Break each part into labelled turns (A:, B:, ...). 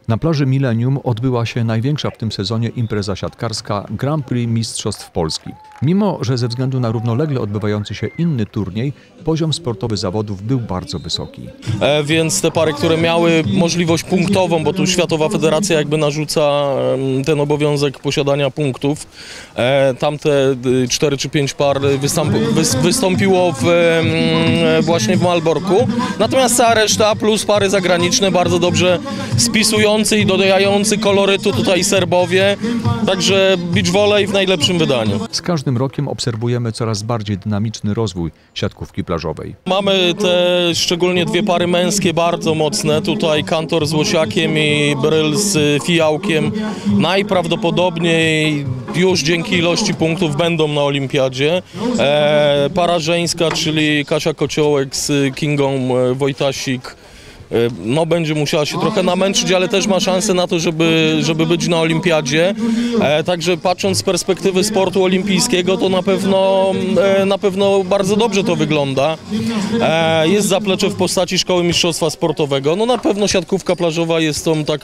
A: Na plaży Millennium odbyła się największa w tym sezonie impreza siatkarska Grand Prix Mistrzostw Polski. Mimo że ze względu na równolegle odbywający się inny turniej, poziom sportowy zawodów był bardzo wysoki.
B: Więc te pary, które miały możliwość punktową, bo tu Światowa Federacja jakby narzuca ten obowiązek posiadania punktów, tamte 4 czy 5 par wystąpiło właśnie w Malborku. Natomiast cała reszta plus pary zagraniczne bardzo dobrze spisujący i dodający kolorytu tutaj Serbowie, także beach volley w najlepszym wydaniu.
A: Z każdym rokiem obserwujemy coraz bardziej dynamiczny rozwój siatkówki plażowej.
B: Mamy te szczególnie dwie pary męskie bardzo mocne, tutaj Kantor z Łosiakiem i Bryl z Fijałkiem. Najprawdopodobniej już dzięki ilości punktów będą na olimpiadzie. Para żeńska, czyli Kasia Kociołek z Kingą Wojtasik, no będzie musiała się trochę namęczyć, ale też ma szansę na to, żeby być na olimpiadzie. Także patrząc z perspektywy sportu olimpijskiego, to na pewno bardzo dobrze to wygląda. Jest zaplecze w postaci Szkoły Mistrzostwa Sportowego. No na pewno siatkówka plażowa jest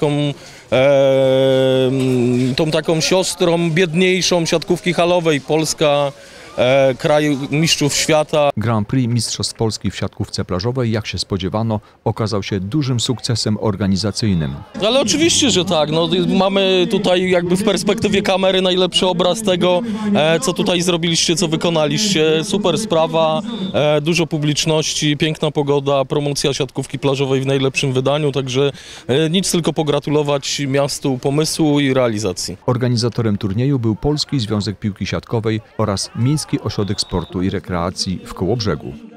B: tą taką siostrą biedniejszą siatkówki halowej. Polska, kraj mistrzów świata.
A: Grand Prix Mistrzostw Polski w siatkówce plażowej, jak się spodziewano, okazał się dużym sukcesem organizacyjnym.
B: Ale oczywiście, że tak. No, mamy tutaj jakby w perspektywie kamery najlepszy obraz tego, co tutaj zrobiliście, co wykonaliście. Super sprawa, dużo publiczności, piękna pogoda, promocja siatkówki plażowej w najlepszym wydaniu, także nic tylko pogratulować miastu pomysłu i realizacji.
A: Organizatorem turnieju był Polski Związek Piłki Siatkowej oraz Miejski Ośrodek Sportu i Rekreacji w Kołobrzegu.